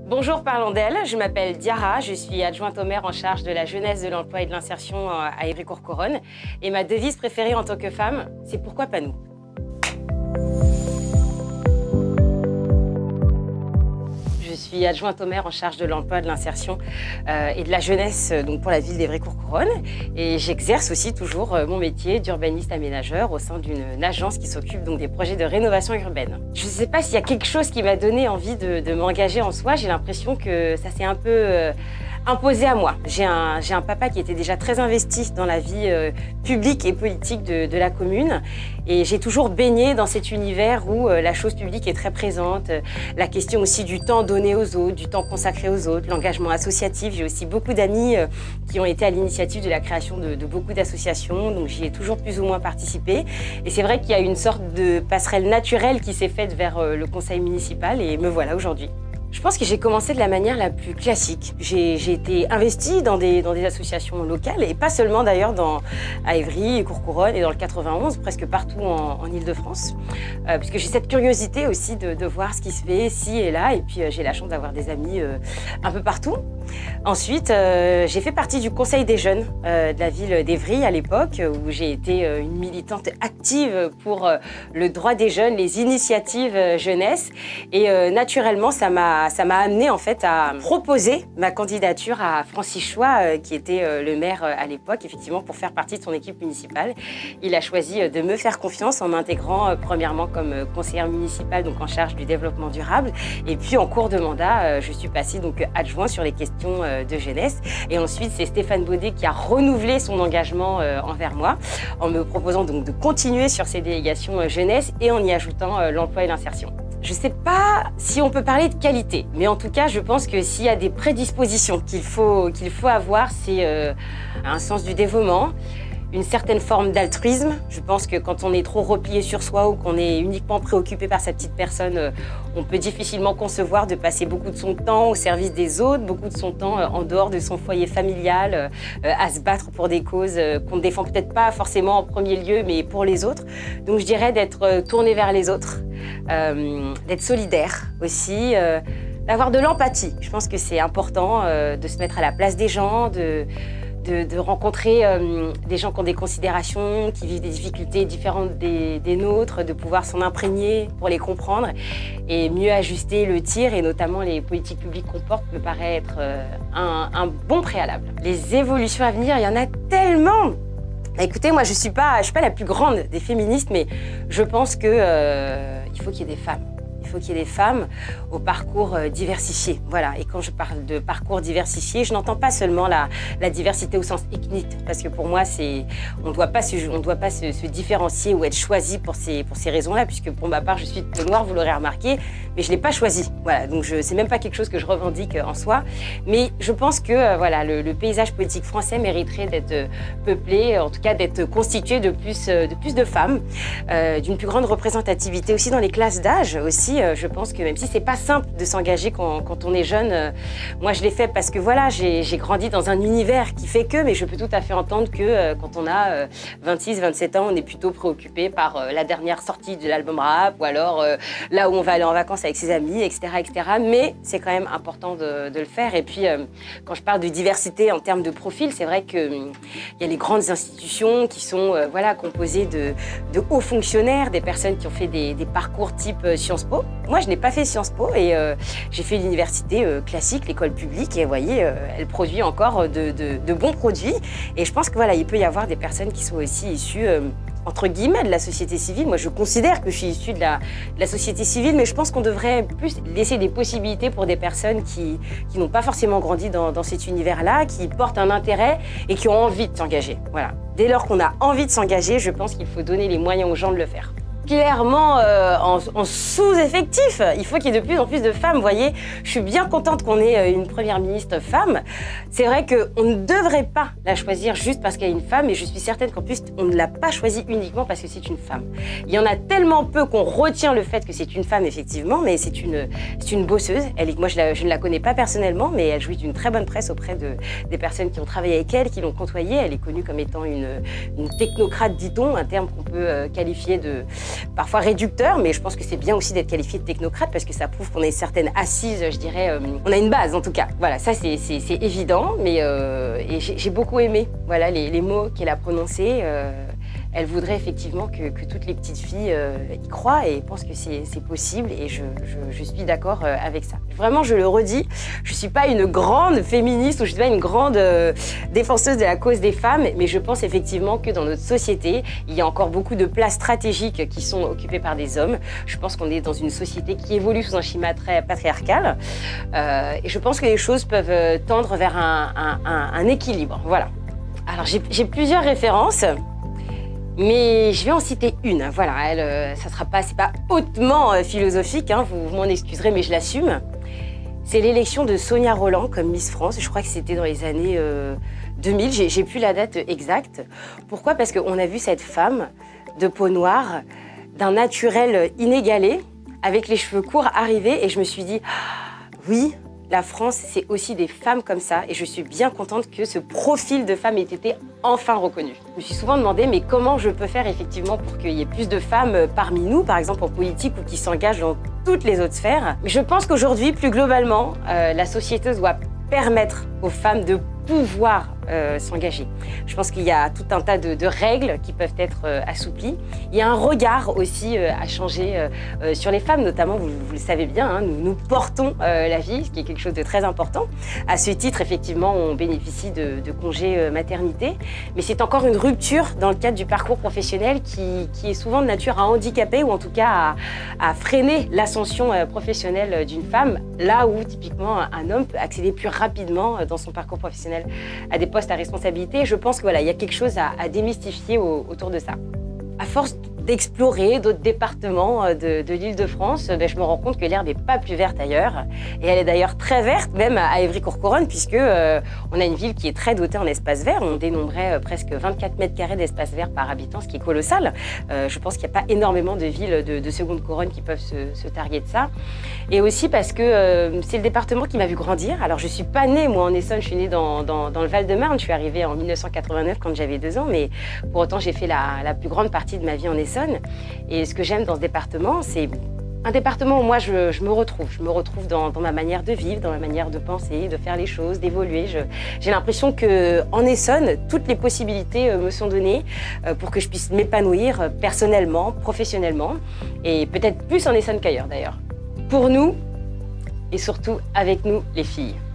Bonjour, parlons d'elle. Je m'appelle Diarra, je suis adjointe au maire en charge de la jeunesse, de l'emploi et de l'insertion à Évry-Courcouronnes. Et ma devise préférée en tant que femme, c'est pourquoi pas nous. Je suis adjointe au maire en charge de l'emploi, de l'insertion et de la jeunesse donc pour la ville d'Évry-Courcouronnes. Et j'exerce aussi toujours mon métier d'urbaniste aménageur au sein d'une agence qui s'occupe donc des projets de rénovation urbaine. Je ne sais pas s'il y a quelque chose qui m'a donné envie de m'engager en soi. J'ai l'impression que ça s'est un peu imposé à moi. J'ai un papa qui était déjà très investi dans la vie publique et politique de la commune. Et j'ai toujours baigné dans cet univers où la chose publique est très présente. La question aussi du temps donné aux autres, du temps consacré aux autres, l'engagement associatif. J'ai aussi beaucoup d'amis qui ont été à l'initiative de la création de beaucoup d'associations. Donc j'y ai toujours plus ou moins participé. Et c'est vrai qu'il y a une sorte de passerelle naturelle qui s'est faite vers le conseil municipal et me voilà aujourd'hui. Je pense que j'ai commencé de la manière la plus classique. J'ai été investie dans des associations locales et pas seulement d'ailleurs à Évry, Courcouronnes et dans le 91, presque partout en Île-de-France. Puisque j'ai cette curiosité aussi de voir ce qui se fait ici et là. Et puis j'ai la chance d'avoir des amis un peu partout. Ensuite, j'ai fait partie du conseil des jeunes de la ville d'Évry à l'époque, où j'ai été une militante active pour le droit des jeunes, les initiatives jeunesse. Et naturellement, ça m'a amené en fait à proposer ma candidature à Francis Choix, qui était le maire à l'époque, effectivement, pour faire partie de son équipe municipale. Il a choisi de me faire confiance en m'intégrant premièrement comme conseillère municipale, donc en charge du développement durable. Et puis en cours de mandat, je suis passée donc adjointe sur les questions de jeunesse. Et ensuite, c'est Stéphane Baudet qui a renouvelé son engagement envers moi en me proposant donc de continuer sur ces délégations jeunesse et en y ajoutant l'emploi et l'insertion. Je ne sais pas si on peut parler de qualité, mais en tout cas, je pense que s'il y a des prédispositions qu'il faut avoir, c'est un sens du dévouement, une certaine forme d'altruisme. Je pense que quand on est trop replié sur soi ou qu'on est uniquement préoccupé par sa petite personne, on peut difficilement concevoir de passer beaucoup de son temps au service des autres, beaucoup de son temps en dehors de son foyer familial, à se battre pour des causes qu'on ne défend peut-être pas forcément en premier lieu, mais pour les autres. Donc je dirais d'être tourné vers les autres, d'être solidaire aussi, d'avoir de l'empathie. Je pense que c'est important de se mettre à la place des gens, de rencontrer des gens qui ont des considérations, qui vivent des difficultés différentes des nôtres, de pouvoir s'en imprégner pour les comprendre et mieux ajuster le tir, et notamment les politiques publiques qu'on porte, me paraît être un bon préalable. Les évolutions à venir, il y en a tellement! Écoutez, moi je suis pas la plus grande des féministes, mais je pense qu'il faut qu'il y ait des femmes. Il faut qu'il y ait des femmes au parcours diversifié. Voilà. Et quand je parle de parcours diversifié, je n'entends pas seulement la diversité au sens ethnique, parce que pour moi, on ne doit pas se différencier ou être choisi pour ces raisons-là, puisque pour ma part, je suis de peau noire, vous l'aurez remarqué, mais je ne l'ai pas choisi. Voilà. Donc c'est même pas quelque chose que je revendique en soi. Mais je pense que voilà, le paysage politique français mériterait d'être peuplé, en tout cas d'être constitué de plus de femmes, d'une plus grande représentativité aussi dans les classes d'âge aussi. Je pense que même si c'est pas simple de s'engager quand on est jeune, moi je l'ai fait parce que voilà, j'ai grandi dans un univers qui fait que, mais je peux tout à fait entendre que quand on a 26, 27 ans, on est plutôt préoccupé par la dernière sortie de l'album rap, ou alors là où on va aller en vacances avec ses amis, etc. etc. Mais c'est quand même important de le faire. Et puis quand je parle de diversité en termes de profil, c'est vrai qu'il y a les grandes institutions qui sont voilà, composées de hauts fonctionnaires, des personnes qui ont fait des parcours type Sciences Po. Moi, je n'ai pas fait Sciences Po et j'ai fait l'université classique, l'école publique, et vous voyez, elle produit encore de bons produits. Et je pense que voilà, il peut y avoir des personnes qui sont aussi issues entre guillemets de la société civile. Moi, je considère que je suis issue de la société civile, mais je pense qu'on devrait plus laisser des possibilités pour des personnes qui n'ont pas forcément grandi dans cet univers-là, qui portent un intérêt et qui ont envie de s'engager. Voilà. Dès lors qu'on a envie de s'engager, je pense qu'il faut donner les moyens aux gens de le faire. Clairement en sous-effectif. Il faut qu'il y ait de plus en plus de femmes, vous voyez. Je suis bien contente qu'on ait une première ministre femme. C'est vrai qu'on ne devrait pas la choisir juste parce qu'elle est une femme, et je suis certaine qu'en plus, on ne l'a pas choisie uniquement parce que c'est une femme. Il y en a tellement peu qu'on retient le fait que c'est une femme, effectivement, mais c'est une bosseuse. Moi, je ne la connais pas personnellement, mais elle jouit d'une très bonne presse auprès des personnes qui ont travaillé avec elle, qui l'ont côtoyée. Elle est connue comme étant une technocrate, dit-on, un terme qu'on peut qualifier parfois réducteur, mais je pense que c'est bien aussi d'être qualifié de technocrate parce que ça prouve qu'on a une certaine assise, je dirais, on a une base en tout cas. Voilà, ça c'est évident, mais et j'ai beaucoup aimé voilà, les mots qu'elle a prononcés. Elle voudrait effectivement que toutes les petites filles y croient et pensent que c'est possible et je suis d'accord avec ça. Vraiment, je le redis, je ne suis pas une grande féministe ou je ne suis pas une grande défenseuse de la cause des femmes, mais je pense effectivement que dans notre société, il y a encore beaucoup de places stratégiques qui sont occupées par des hommes. Je pense qu'on est dans une société qui évolue sous un schéma très patriarcal et je pense que les choses peuvent tendre vers un équilibre. Voilà. Alors, j'ai plusieurs références. Mais je vais en citer une. Voilà, ça sera pas, c'est pas hautement philosophique, hein, vous m'en excuserez, mais je l'assume. C'est l'élection de Sonia Rolland comme Miss France. Je crois que c'était dans les années 2000. J'ai plus la date exacte. Pourquoi? Parce qu'on a vu cette femme de peau noire, d'un naturel inégalé, avec les cheveux courts arriver, et je me suis dit, ah, oui. La France, c'est aussi des femmes comme ça et je suis bien contente que ce profil de femme ait été enfin reconnu. Je me suis souvent demandé mais comment je peux faire effectivement pour qu'il y ait plus de femmes parmi nous, par exemple en politique ou qui s'engagent dans toutes les autres sphères. Mais je pense qu'aujourd'hui, plus globalement, la société doit permettre aux femmes de pouvoir s'engager. Je pense qu'il y a tout un tas de règles qui peuvent être assouplies. Il y a un regard aussi à changer sur les femmes, notamment, vous le savez bien, hein, nous portons la vie, ce qui est quelque chose de très important. À ce titre, effectivement, on bénéficie de congés maternité, mais c'est encore une rupture dans le cadre du parcours professionnel qui est souvent de nature à handicaper ou en tout cas à freiner l'ascension professionnelle d'une femme, là où typiquement un homme peut accéder plus rapidement dans son parcours professionnel à des postes à responsabilité. Je pense qu'il voilà, y a quelque chose à démystifier autour de ça. À force d'explorer d'autres départements de l'Île-de-France, je me rends compte que l'herbe n'est pas plus verte ailleurs. Et elle est d'ailleurs très verte, même à Évry-Courcouronnes, puisque on a une ville qui est très dotée en espaces verts. On dénombrait presque 24 mètres carrés d'espace vert par habitant, ce qui est colossal. Je pense qu'il n'y a pas énormément de villes de seconde couronne qui peuvent se targuer de ça. Et aussi parce que c'est le département qui m'a vu grandir. Alors je ne suis pas née, moi, en Essonne, je suis née dans le Val-de-Marne. Je suis arrivée en 1989 quand j'avais 2 ans, mais pour autant, j'ai fait la plus grande partie de ma vie en Essonne. Et ce que j'aime dans ce département, c'est un département où moi je me retrouve. Je me retrouve dans ma manière de vivre, dans ma manière de penser, de faire les choses, d'évoluer. J'ai l'impression qu'en Essonne, toutes les possibilités me sont données pour que je puisse m'épanouir personnellement, professionnellement, et peut-être plus en Essonne qu'ailleurs d'ailleurs. Pour nous, et surtout avec nous, les filles.